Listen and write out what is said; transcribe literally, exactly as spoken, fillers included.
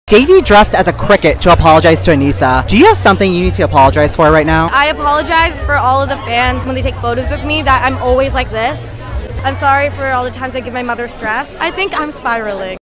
Davey dressed as a cricket to apologize to Anissa. Do you have something you need to apologize for right now? I apologize for all of the fans when they take photos with me that I'm always like this. I'm sorry for all the times I give my mother stress. I think I'm spiraling.